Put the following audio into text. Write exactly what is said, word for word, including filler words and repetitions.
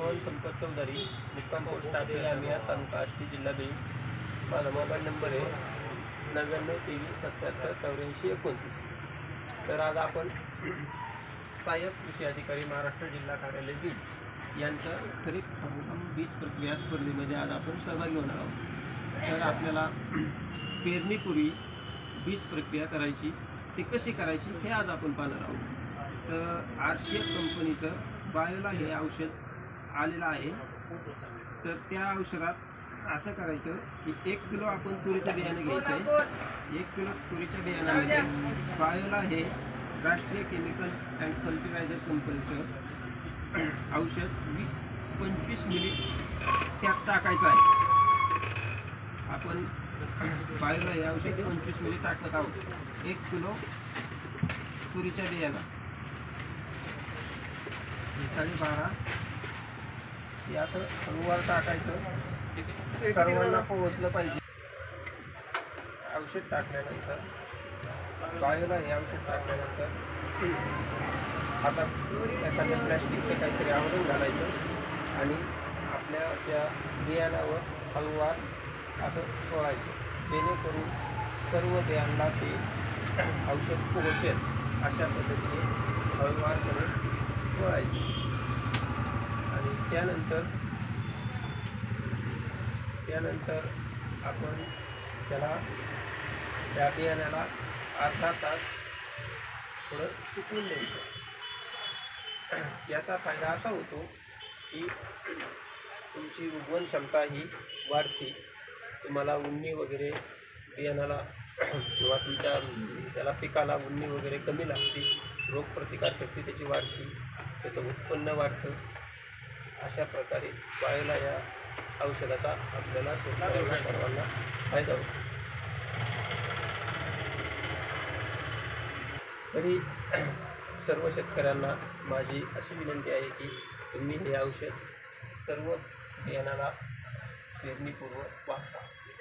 श्रावण संपत चौधरी, मुक्काम पोस्ट टाकले आम्ही तालुका आष्टी, जिल्हा बीड। माझा मोबाईल नंबर आहे नव्याण्णव तेवीस सत्याहत्तर चौऱ्याऐंशी एकोणतीस। तर आज आपण सहाय्यक कृषी अधिकारी महाराष्ट्र जिल्हा कार्यालय बीड यांच्या खरीप हंगाम बीज प्रक्रिया स्पर्धेमध्ये आज आपण सहभागी होणार आहोत। तर आपल्याला पेरणीपूर्वी बीज प्रक्रिया करायची, ती कशी करायची हे आज आपण पाहणार आहोत। तर आरसीएफ कंपनीचं बायोला हे औषध आलेलं आहे। तर त्या औषधात असं करायचं की एक किलो आपण तुरीचं बियाणं घ्यायचं आहे। एक किलो तुरीच्या बियाण्यामध्ये बायोला हे राष्ट्रीय केमिकल अँड फर्टिलायझर कंपनीचं औषध वी पंचवीस मिली त्यात टाकायचं आहे। आपण बायोला हे औषध पंचवीस मिली टाकत आहोत एक किलो तुरीच्या बियाणं। साडेबारा हे असं हळूवार टाकायचं, सर्वांना पोहोचलं पाहिजे। औषध टाकल्यानंतर बायोला हे औषध टाकल्यानंतर आता एखाद्या प्लॅस्टिकचं काहीतरी आवरण घालायचं आणि आपल्या त्या बियाणावर हळूवार असं सोडायचं, जेणेकरून सर्व बियांना ते औषध पोहोचेल अशा पद्धतीने हळूवारपणे सोडायचे। आणि त्यानंतर त्यानंतर आपण त्याला त्या बियाण्याला अर्धा तास थोडं सुकवून द्यायचं। याचा फायदा असा होतो की तुमची उगवण क्षमता ही वाढते, तुम्हाला उन्नी वगैरे बियाणाला किंवा तुमच्या त्याला पिकाला उन्नी वगैरे कमी लागते, रोगप्रतिकारशक्ती त्याची वाढते, त्याचं उत्पन्न वाढतं। अशा प्रकारे बायोला या औषधाचा आपल्याला शेतकऱ्यांना सर्वांना फायदा होतो। तरी सर्व शेतकऱ्यांना माझी अशी विनंती आहे की तुम्ही हे औषध सर्व बियाणाला पेरणीपूर्व वापरा।